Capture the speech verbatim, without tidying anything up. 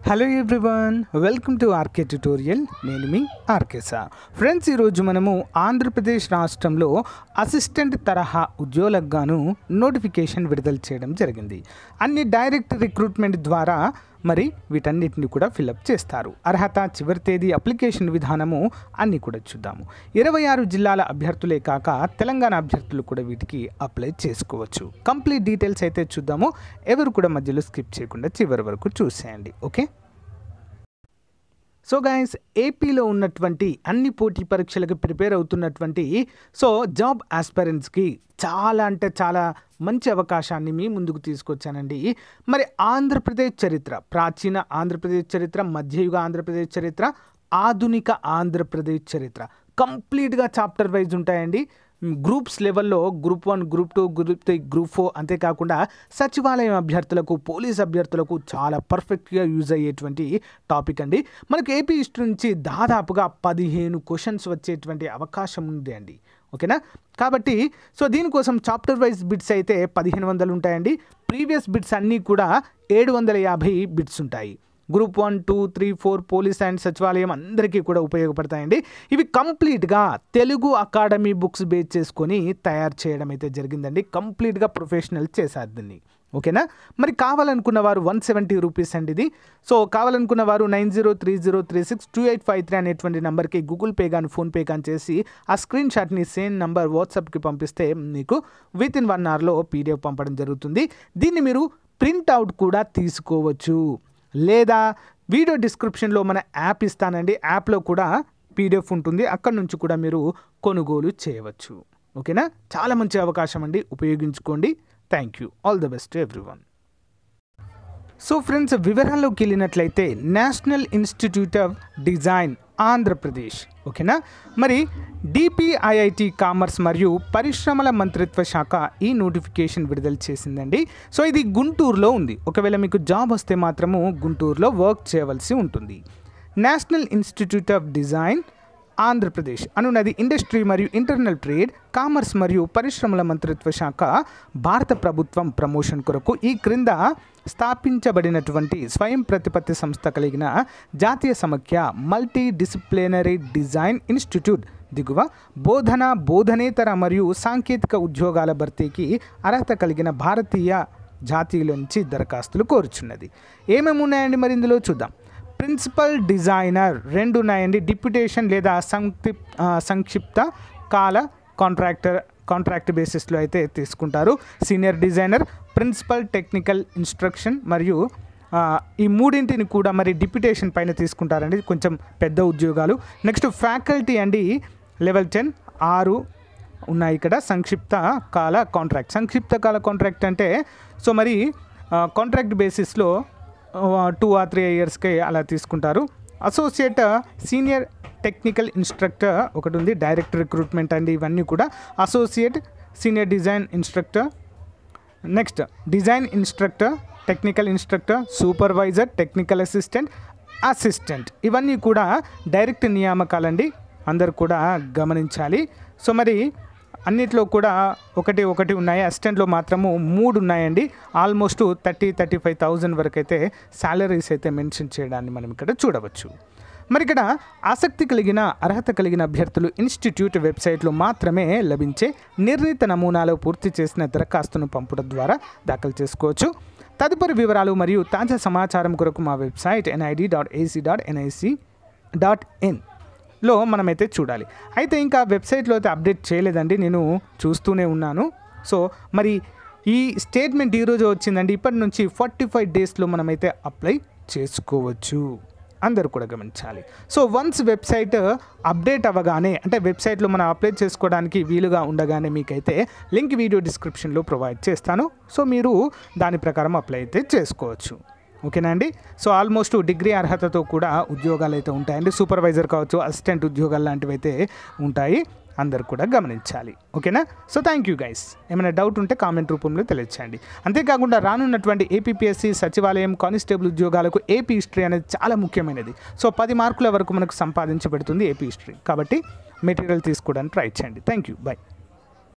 Hello everyone, welcome to RK tutorial. నేను మీ RK sir. Friends, ఈరోజు మనము ఆంధ్రప్రదేశ్ రాష్ట్రంలో అసిస్టెంట్ తరహా ఉద్యోగులకు గాను నోటిఫికేషన్ విడుదల చేయడం జరిగింది. అన్ని డైరెక్ట్ రిక్రూట్మెంట్ ద్వారా మరి వీటన్నిటిని కూడా ఫిలప్ చేస్తారు. అర్హత, చివరి తేదీ, అప్లికేషన్ విధానము అన్నీ కూడా చూద్దాము. ఇరవై ఆరు జిల్లాల అభ్యర్థులే కాక తెలంగాణ అభ్యర్థులు కూడా వీటికి అప్లై చేసుకోవచ్చు. కంప్లీట్ డీటెయిల్స్ అయితే చూద్దాము. ఎవరు కూడా మధ్యలో స్కిప్ చేయకుండా చివరి వరకు చూసేయండి. ఓకే, సో గైస్, ఏపీలో ఉన్నటువంటి అన్ని పోటీ పరీక్షలకు ప్రిపేర్ అవుతున్నటువంటి సో జాబ్ ఆస్పిరెంట్స్కి చాలా అంటే చాలా మంచి అవకాశాన్ని మీ ముందుకు తీసుకొచ్చానండి. మరి ఆంధ్రప్రదేశ్ చరిత్ర, ప్రాచీన ఆంధ్రప్రదేశ్ చరిత్ర, మధ్యయుగ ఆంధ్రప్రదేశ్ చరిత్ర, ఆధునిక ఆంధ్రప్రదేశ్ చరిత్ర కంప్లీట్గా చాప్టర్ వైజ్ ఉంటాయండి. గ్రూప్స్ లెవెల్లో group one, group two, group three, group four, అంతేకాకుండా సచివాలయం అభ్యర్థులకు, పోలీస్ అభ్యర్థులకు చాలా పర్ఫెక్ట్గా యూజ్ అయ్యేటువంటి టాపిక్ అండి. మనకు ఏపీ హిస్టరీ నుంచి దాదాపుగా పదిహేను క్వశ్చన్స్ వచ్చేటువంటి అవకాశం ఉంది అండి. ఓకేనా, కాబట్టి సో దీనికోసం చాప్టర్ వైజ్ బిట్స్ అయితే పదిహేను వందలు ఉంటాయండి. ప్రీవియస్ బిట్స్ అన్నీ కూడా ఏడు వందల యాభై బిట్స్ ఉంటాయి. Group one, two, three, four, police and సచివాలయం అందరికీ కూడా ఉపయోగపడతాయండి. ఇవి కంప్లీట్గా తెలుగు అకాడమీ బుక్స్ బేస్ చేసుకొని తయారు చేయడం అయితే జరిగిందండి. కంప్లీట్గా ప్రొఫెషనల్ చేశారు దీన్ని. ఓకేనా, మరి కావాలనుకున్న వారు వన్ సెవెంటీ రూపీస్ అండి ఇది. సో కావాలనుకున్న వారు nine zero three zero three six two eight five three అనేటువంటి నెంబర్కి గూగుల్ పే కానీ ఫోన్పే కానీ చేసి ఆ స్క్రీన్ షాట్ని సేమ్ నెంబర్ వాట్సాప్కి పంపిస్తే మీకు విత్ ఇన్ వన్ అవర్లో పీడిఎఫ్ పంపడం జరుగుతుంది. దీన్ని మీరు ప్రింట్అవుట్ కూడా తీసుకోవచ్చు, లేదా వీడియో డిస్క్రిప్షన్లో మన యాప్ ఇస్తానండి. యాప్లో కూడా పీడిఎఫ్ ఉంటుంది, అక్కడ నుంచి కూడా మీరు కొనుగోలు చేయవచ్చు. ఓకేనా, చాలా మంచి అవకాశం అండి, ఉపయోగించుకోండి. Thank you, all the best to everyone. So friends, వివరాల్లోకి వెళ్ళినట్లయితే national institute of design Andhra Pradesh, ఓకేనా, మరి డిపిఐఐటి కామర్స్ మరియు పరిశ్రమల మంత్రిత్వ శాఖ ఈ నోటిఫికేషన్ విడుదల చేసిందండి. సో ఇది గుంటూరులో ఉంది. ఒకవేళ మీకు జాబ్ వస్తే మాత్రము గుంటూరులో వర్క్ చేయవలసి ఉంటుంది. National institute of design Andhra Pradesh అనున్నది ఇండస్ట్రీ మరియు ఇంటర్నల్ ట్రేడ్, కామర్స్ మరియు పరిశ్రమల మంత్రిత్వ శాఖ భారత ప్రభుత్వం ప్రమోషన్ కొరకు ఈ క్రింద స్థాపించబడినటువంటి స్వయం ప్రతిపత్తి సంస్థ కలిగిన జాతీయ సమాఖ్య మల్టీ డిసిప్లినరీ డిజైన్ ఇన్స్టిట్యూట్ దిగువ బోధన, బోధనేతర మరియు సాంకేతిక ఉద్యోగాల భర్తీకి అర్హత కలిగిన భారతీయ జాతీయుల నుంచి దరఖాస్తులు కోరుచున్నది. ఏమేమి ఉన్నాయండి మరి ఇందులో చూద్దాం. ప్రిన్సిపల్ డిజైనర్ రెండు ఉన్నాయండి. డిప్యుటేషన్ లేదా సంక్షిప్ సంక్షిప్త కాల కాంట్రాక్టర్ కాంట్రాక్ట్ బేసిస్లో అయితే తీసుకుంటారు. Senior designer, principal technical instruction మరియు ఈ మూడింటిని కూడా మరి డిప్యుటేషన్ పైన తీసుకుంటారండి, కొంచెం పెద్ద ఉద్యోగాలు. నెక్స్ట్ ఫ్యాకల్టీ అండి, లెవెల్ టెన్, ఆరు ఉన్నాయి ఇక్కడ. సంక్షిప్త కాల కాంట్రాక్ట్, సంక్షిప్త కాల కాంట్రాక్ట్ అంటే సో మరి కాంట్రాక్ట్ బేసిస్లో టూ ఆర్ త్రీ ఇయర్స్కి అలా తీసుకుంటారు. అసోసియేట్ సీనియర్ టెక్నికల్ ఇన్స్ట్రక్టర్ ఒకటి ఉంది. డైరెక్ట్ రిక్రూట్మెంట్ అండి ఇవన్నీ కూడా. Associate senior design instructor, next design instructor, technical instructor, supervisor, technical assistant, assistant ఇవన్నీ కూడా డైరెక్ట్ నియామకాలండి, అందరు కూడా గమనించాలి. సో మరి అన్నిట్లో కూడా ఒకటి ఒకటి ఉన్నాయి. అసిస్టెంట్లో మాత్రము మూడు ఉన్నాయండి. Almost thirty thirty five thousand వరకు అయితే శాలరీస్ అయితే మెన్షన్ చేయడాన్ని మనం ఇక్కడ చూడవచ్చు. మరి ఇక్కడ ఆసక్తి కలిగిన అర్హత కలిగిన అభ్యర్థులు ఇన్స్టిట్యూట్ వెబ్సైట్లో మాత్రమే లభించే నిర్ణీత నమూనాలో పూర్తి చేసిన దరఖాస్తును పంపడం ద్వారా దాఖలు చేసుకోవచ్చు. తదుపరి వివరాలు మరియు తాజా సమాచారం కొరకు మా website NID dot AC dot NIC dot in లో మనమైతే చూడాలి. అయితే ఇంకా వెబ్సైట్లో అయితే అప్డేట్ చేయలేదండి, నేను చూస్తూనే ఉన్నాను. సో మరి ఈ స్టేట్మెంట్ ఈరోజు వచ్చిందండి. ఇప్పటి నుంచి ఫార్టీ ఫైవ్ డేస్లో మనమైతే అప్లై చేసుకోవచ్చు, అందరూ కూడా గమనించాలి. సో వన్స్ వెబ్సైట్ అప్డేట్ అవ్వగానే, అంటే వెబ్సైట్లో మనం అప్లై చేసుకోవడానికి వీలుగా ఉండగానే మీకైతే లింక్ వీడియో డిస్క్రిప్షన్లో ప్రొవైడ్ చేస్తాను. సో మీరు దాని ప్రకారం అప్లై అయితే చేసుకోవచ్చు. ఓకేనా అండి. సో ఆల్మోస్ట్ డిగ్రీ అర్హతతో కూడా ఉద్యోగాలు అయితే ఉంటాయండి. సూపర్వైజర్ కావచ్చు, అసిస్టెంట్ ఉద్యోగాలు లాంటివి అయితే ఉంటాయి, అందరు కూడా గమనించాలి. ఓకేనా. So thank you guys. ఏమైనా డౌట్ ఉంటే కామెంట్ రూపంలో తెలియచేయండి. అంతేకాకుండా రానున్నటువంటి ఏపీపీఎస్సీ సచివాలయం కానిస్టేబుల్ ఉద్యోగాలకు ఏపీ హిస్టరీ అనేది చాలా ముఖ్యమైనది. సో పది మార్కుల వరకు మనకు సంపాదించబడుతుంది ఏపీ హిస్టరీ, కాబట్టి మెటీరియల్ తీసుకోవడానికి ట్రై చేయండి. Thank you, bye.